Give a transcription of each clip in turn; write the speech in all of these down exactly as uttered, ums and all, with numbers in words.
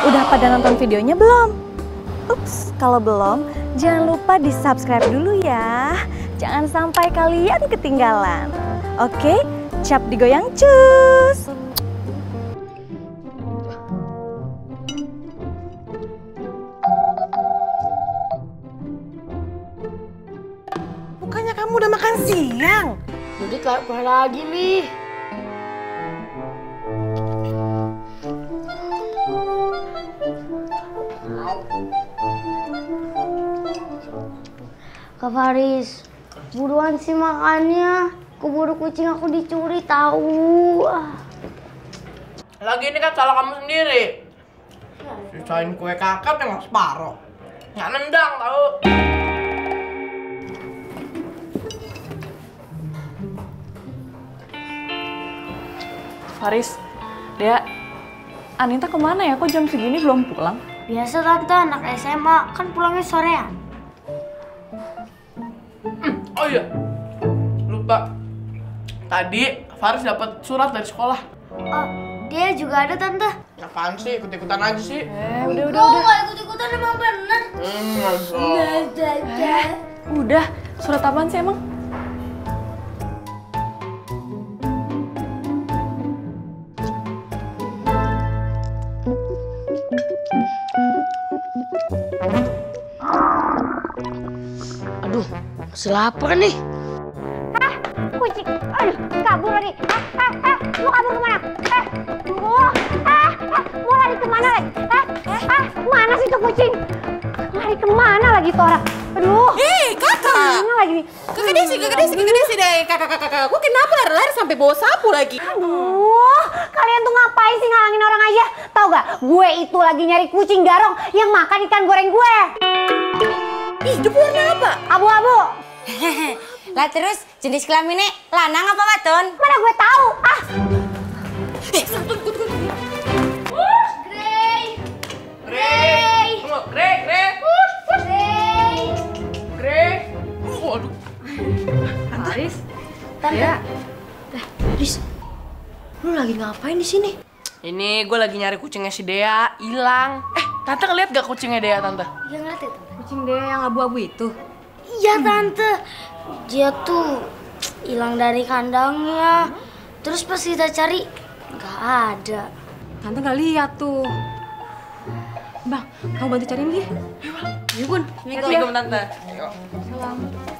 Udah pada nonton videonya belum? Ups, kalau belum, jangan lupa di-subscribe dulu ya. Jangan sampai kalian ketinggalan. Oke, cap digoyang cus! Bukannya kamu udah makan siang? Dudit lapar lagi nih. Kak Faris, buruan sih makannya. Keburu kucing aku dicuri tahu. Lagi ini kan salah kamu sendiri. Sisain kue kakak yang separoh. Nggak nendang tahu. Faris, Dea, Anita kemana ya? Kok jam segini belum pulang? Biasa tante, anak S M A kan pulangnya sorean. Hmm, oh iya, lupa. Tadi Faris dapat surat dari sekolah. Oh, dia juga ada tante. Apaan sih? Ikut-ikutan aja sih. Eh, udah, udah, Oh, udah. nggak ikut-ikutan emang bener. Hmm, Udah, surat apaan sih emang? Aduh, masih lapar nih. Ah, kucing. Aduh, kabur lagi. Ah, ah, ah, mau kabur kemana? Eh, aduh. Ah, ah, mau lari kemana lagi? Eh, ah, mana sih tuh kucing? Lari kemana lagi tuh orang? Aduh. Hei, kakak. Mana lagi nih? Kakak Desi, kakak Desi, kakak Desi deh. Kakak, kakak, kakak. Kok kenapa lari-lari sampai bawa sapu lagi? Aduh, kalian tuh ngapain sih ngalangin orang aja? Tahu gak, gue itu lagi nyari kucing garong yang makan ikan goreng gue. Ih, itu warna apa? Abu-abu. Lah terus jenis kelaminnya lanang apa wadon? Mana gue tahu? Ah. Eh, satu, ikut, ikut. Grey. Grey. Tunggu, Grey, Grey. Grey. Grey. Waduh. Faris, Tante. Dea. Faris, lu lagi ngapain di sini? Ini gue lagi nyari kucingnya si Dea, hilang. Eh, tante ngeliat gak kucingnya Dea, tante? Iya ngeliat ya, tante? Kucing Dea yang abu-abu itu? Iya, tante. Dia tuh hilang dari kandangnya. Terus pas kita cari, nggak ada. Tante nggak lihat tuh. Bang, kamu bantu cariin dia. Iya, Bun. Assalamualaikum, tante. Ayo. Salam.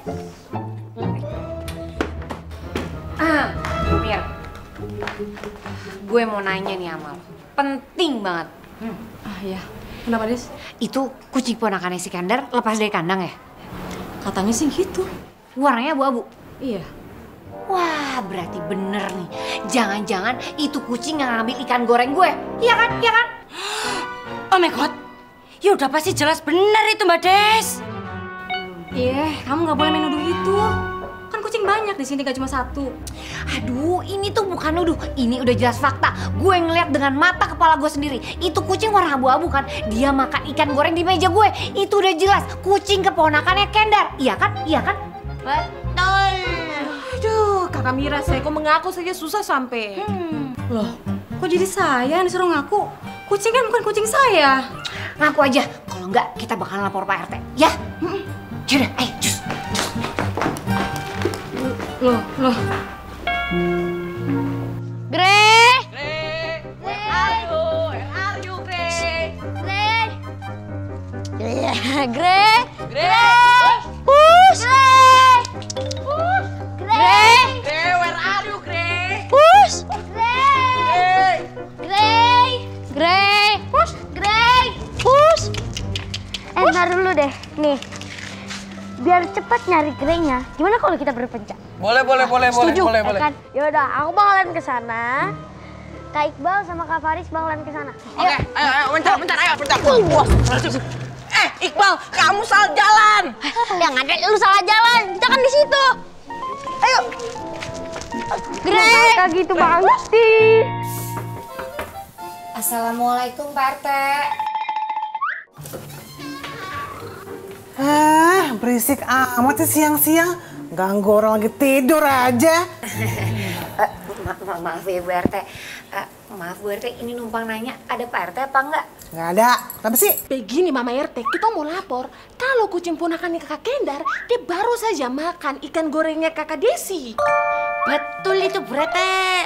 Ah, Mir. Gue mau nanya nih sama lo. Penting banget. Hmm. Ah iya, kenapa Des? Itu kucing ponakannya si Kandar lepas dari kandang ya? Katanya sih gitu. Warnanya abu-abu. Iya. Wah, berarti bener nih. Jangan-jangan itu kucing yang ngambil ikan goreng gue. Iya kan? Iya kan? Oh my god. Ya udah pasti jelas bener itu Mbak Des. Iya, kamu nggak boleh main nuduh itu. Kan kucing banyak di sini, gak cuma satu. Aduh, ini tuh bukan nuduh. Ini udah jelas fakta. Gue ngeliat dengan mata kepala gue sendiri. Itu kucing warna abu-abu kan. Dia makan ikan goreng di meja gue. Itu udah jelas. Kucing keponakannya Kendar. Iya kan? Iya kan? Betul. Aduh, kakak Mira, saya kok mengaku saja susah sampai. Hmm. Loh, kok jadi saya yang disuruh ngaku? Kucing kan bukan kucing saya. Ngaku aja. Kalau enggak, kita bakalan lapor Pak R T. Ya? Yaudah, ayo cus. Loh, loh. Grey! Grey, where are you? Where are you, Grey? Grey! Grey! Grey! Push! Grey! Push! Grey! Grey, where are you, Grey? Push! Grey! Grey! Grey! Push! Grey! Push! Eh, ntar dulu deh. Nih, biar cepat nyari Grey-nya, gimana kalau kita berpencak? Boleh, boleh, boleh, boleh, Setuju, boleh, ya boleh. kan? Yaudah, aku bakalan ke sana. Kak Iqbal sama Kak Faris bakalan ke sana. Oke, ayo, ayo, bentar, bentar, ayo, bentar. Eh, Iqbal, kamu salah jalan. Yang ada lu salah jalan. Kita kan di situ. Ayo. Grey. Kayak gitu banget sih. Assalamualaikum Pak R T. Ah, berisik amat sih siang-siang. Ganggu orang lagi tidur aja. Uh, ma ma maaf ya Bu R T, uh, Maaf Bu R T, ini numpang nanya, ada Pak R T apa enggak? Nggak ada. Tapi sih, Begini Mama R T, kita mau lapor. Kalau kucing ponakannya kakak Kendar, dia baru saja makan ikan gorengnya kakak Desi. Betul itu Bu R T.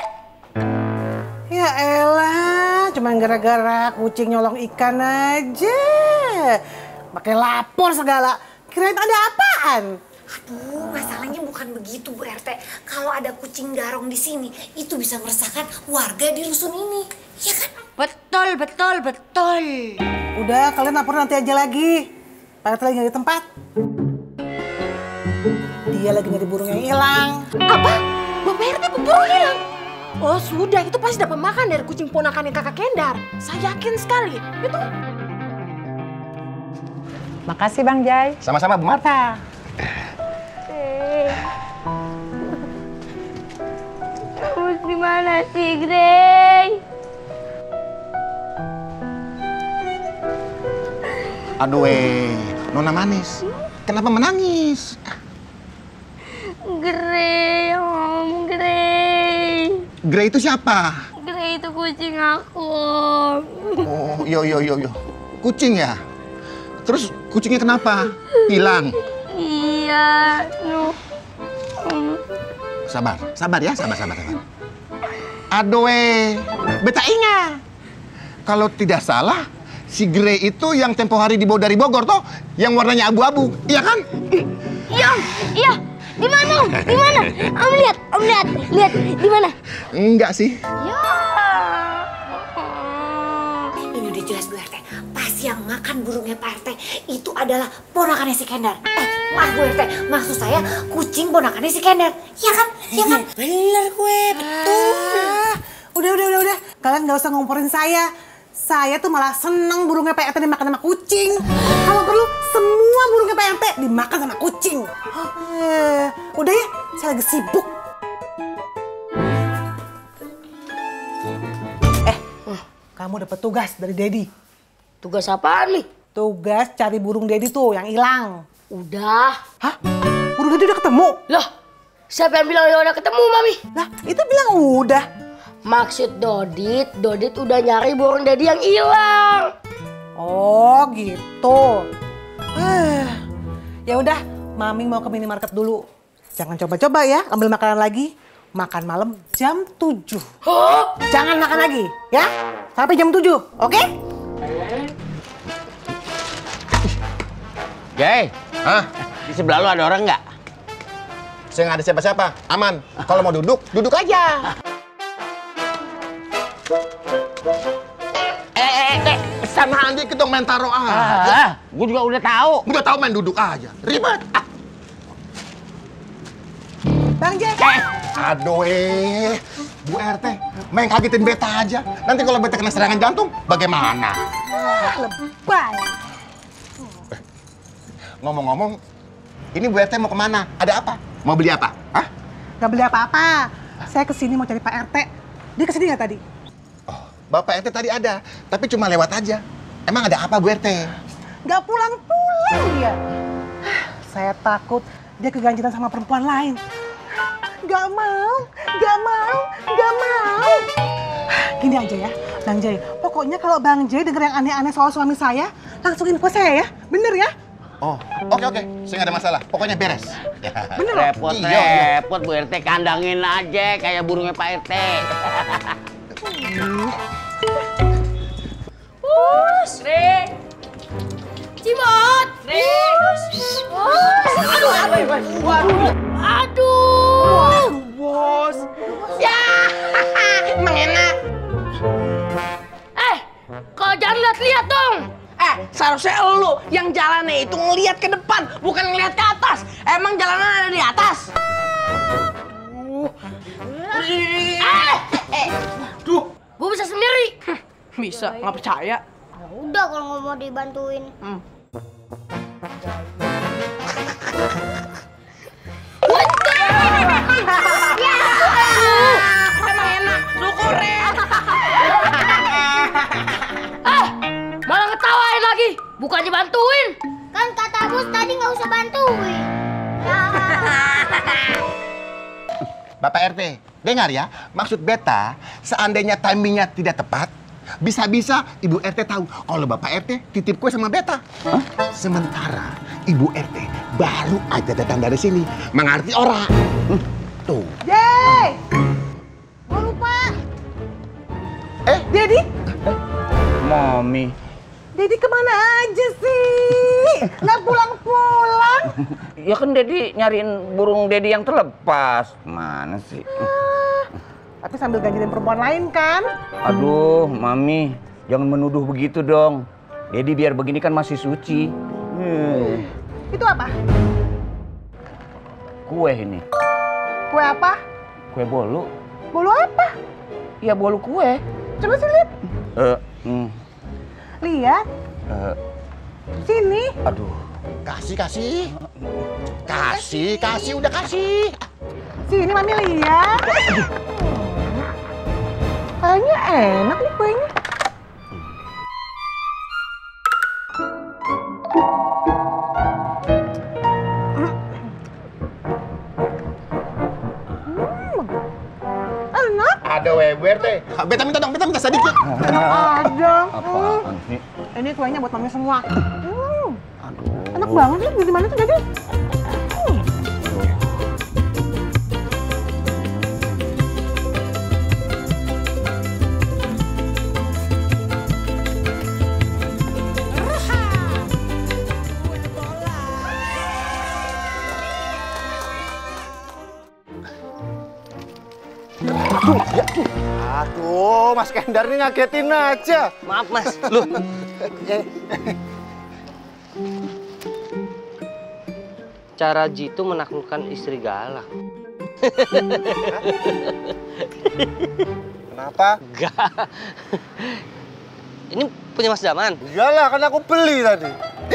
ya elah, cuma gara-gara kucing nyolong ikan aja. Pakai lapor segala. Kirain ada apaan? Aduh, masalahnya bukan begitu Bu R T. Kalau ada kucing garong di sini, itu bisa meresahkan warga di rusun ini. Ya kan? Betul, betul, betul. Udah, kalian lapor nanti aja lagi. Pak R T lagi nyari tempat. Dia lagi nyari burung yang hilang. Apa? Bapak R T burung hilang? Oh sudah, itu pasti dapat makan dari kucing ponakannya kakak Kendar. Saya yakin sekali. Itu. Makasih Bang Jai. Sama-sama Bu Marta. Terus di mana sih, Grey? Aduh, eh, Nona manis. Kenapa menangis? Grey, Om, Grey. Grey itu siapa? Grey itu kucing aku. Oh, yo yo yo yo. Kucing ya? Terus kucingnya kenapa? Hilang. Iya, no. Sabar, sabar ya, sabar, sabar, sabar. Aduh, eh, beta ingat. Kalau tidak salah, si Grey itu yang tempo hari dibawa dari Bogor toh, yang warnanya abu-abu, iya kan? Iya, iya. Di mana, Om? Di mana? Om lihat, Om lihat, lihat. Di mana? Enggak sih. Ya. Ini udah jelas Bu R T. Pasti yang makan burungnya Pak R T itu adalah ponakannya si Kendar. Eh, maaf Bu R T, maksud saya kucing ponakannya si Kendar. Iya kan? Iya kan? Bener gue, betul. Udah, udah, udah, udah. Kalian nggak usah ngomporin saya. Saya tuh malah seneng burungnya Pak R T dimakan sama kucing. Kalau perlu, semua burungnya Pak R T dimakan sama kucing. Eh, udah ya, saya lagi sibuk. Eh, kamu dapat tugas dari Dedi. Tugas apaan nih? Tugas cari burung Dedi tuh yang hilang. Udah. Hah? Burung Dedi udah ketemu? Loh, siapa yang bilang dia udah ketemu, Mami? Lah, itu bilang udah. Maksud Dodit, Dodit udah nyari burung Dedi yang hilang. Oh, gitu. Eh, ya udah, Mami mau ke minimarket dulu. Jangan coba-coba ya, ambil makanan lagi. Makan malam jam tujuh. Hah? Jangan makan lagi, ya? Sampai jam tujuh, oke? Jay, Hah? di sebelah lu ada orang nggak? Saya nggak ada siapa-siapa. Aman. Kalau mau duduk, duduk aja. Eh, eh, eh, Sana aja kita main taruh aja. ah, gue juga udah tahu. Udah tahu main duduk aja. Ribet. Ah. Bang Jay. Eh, aduh eh. Bu R T, main kagetin beta aja. Nanti kalau beta kena serangan jantung, bagaimana? Lebay. Ngomong-ngomong, ini Bu R T mau kemana? Ada apa? Mau beli apa? Hah? Gak beli apa-apa. Saya kesini mau cari Pak R T. Dia kesini nggak tadi? Oh, Bapak R T tadi ada, tapi cuma lewat aja. Emang ada apa Bu R T? Gak pulang-pulang dia. Saya takut dia keganjilan sama perempuan lain. Gak mau, gak mau, gak mau. Gini aja ya, Bang Jay. Pokoknya kalau Bang Jay denger yang aneh-aneh soal suami saya, langsung info saya ya. Bener ya? Oh, oke oke. Saya nggak ada masalah. Pokoknya beres. Ya. Bener loh? Repot, Iya, iya. repot Bu R T, kandangin aja kayak burungnya Pak R T. Us. Grey. Cimot. Grey. Aduh, aduh, waduh. Aduh. Bos. Ya. Emang enak. Eh, kau jangan lihat-lihat dong. Eh, seharusnya lu yang jalannya itu ngelihat ke depan, bukan ngelihat ke atas. Emang jalanan ada di atas? Eh, eh. Duh, Gue bisa sendiri. bisa, nggak percaya. Ya udah kalau nggak mau dibantuin. Hmm. Emang enak, syukurin. Eh, malah ngetawain lagi. Bukan dibantuin. Kan kata bos tadi nggak usah bantuin. Bapak R T, Dengar ya, maksud beta, seandainya timingnya tidak tepat, bisa-bisa Ibu R T tahu kalau Bapak R T titip kue sama beta. Hah? Sementara Ibu R T baru aja datang dari sini, mengerti orang. Hmm, tuh. Yeay! Gue lupa. Eh, Dedi? Mami. Dedi kemana aja sih? Nggak pulang-pulang? Ya kan Dedi nyariin burung Dedi yang terlepas. Mana sih? Tapi sambil ganjelin perempuan lain kan? Aduh, Mami, jangan menuduh begitu dong. Dedi biar begini kan masih suci. Hmm. Itu apa? Kue ini. Kue apa? Kue bolu. Bolu apa? Ya bolu kue. Coba sih lihat. Eh, hmm. Lihat. Eh, Sini. aduh. Kasih, kasih. Kasih, kasih, udah kasih. Sini Mami lihat. Kayaknya enak nih kuenya. Enak. Ada weh, Bu R T. Beta minta dong, beta minta sedikit. Enak aja. Apaan sih? Ini kuenya buat Mami semua. Hmm. Enak banget nih, di mana tuh jadi? Hmm. Aduh, Mas Kendar ini ngagetin aja. Maaf Mas, loh. Cara Jitu menaklukkan istri galak. Kenapa? Enggak. Ini punya Mas Daman? Iyalah, kan aku beli tadi.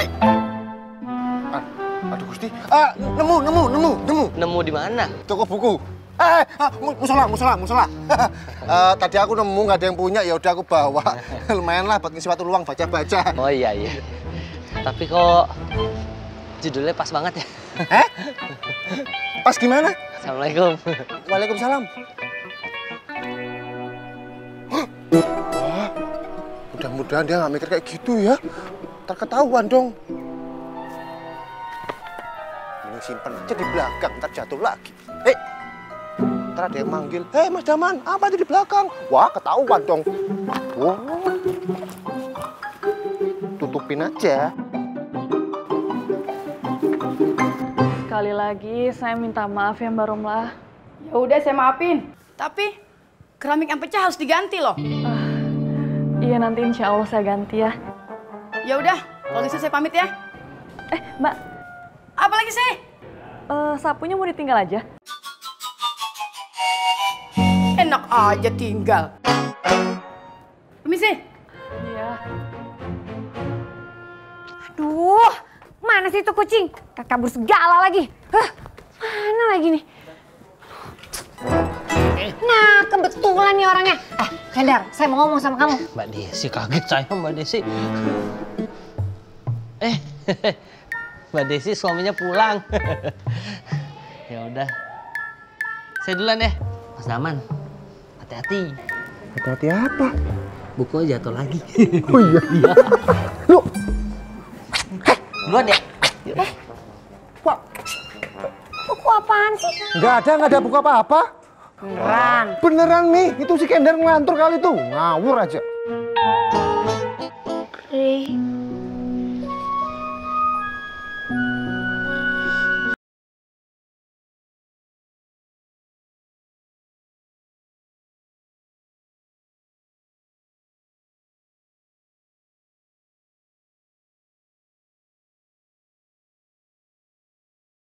Aduh Gusti, ah nemu, nemu, nemu, nemu. Nemu di mana? Toko buku. Eh, ah, musola, musola, musola. uh, tadi aku nemu nggak ada yang punya, ya udah aku bawa. Lumayan lah buat ngisi waktu luang baca-baca. Oh iya iya. Tapi kok judulnya pas banget ya? Eh? Pas gimana? Assalamualaikum. Waalaikumsalam. Wah, mudah-mudahan dia nggak mikir kayak gitu ya. Terketahuan dong. Ini simpen aja di belakang, ntar jatuh lagi. Eh, ntar ada yang manggil. Hei Mas Daman, apa itu di belakang? Wah, ketahuan dong. Wow. Tutupin aja. Sekali lagi saya minta maaf ya Mbak Romlah. Ya udah saya maafin. Tapi keramik yang pecah harus diganti loh. Uh, iya nanti insya Allah saya ganti ya. Ya udah, kalau gitu saya pamit ya. Eh Mbak. Apa lagi sih? Uh, sapunya mau ditinggal aja. Enak aja tinggal. Permisi. Iya. Aduh, mana sih itu kucing? Kabur segala lagi. Hah, mana lagi nih? Nah, kebetulan nih orangnya. Eh, Kendar, saya mau ngomong sama kamu. Mbak Desi, kaget saya Mbak Desi. Eh, Mbak Desi suaminya pulang. Ya udah. Saya duluan ya, Mas Daman. Hati-hati. Hati-hati apa? Bukunya jatuh lagi. Oh iya. Iya. Yuk. Heh, duluan ya. Eh, Wah. Buku apaan sih? Nggak ada, nggak ada buku apa-apa. Beneran. Beneran nih, itu si Kendar ngelantur kali tuh. Ngawur aja.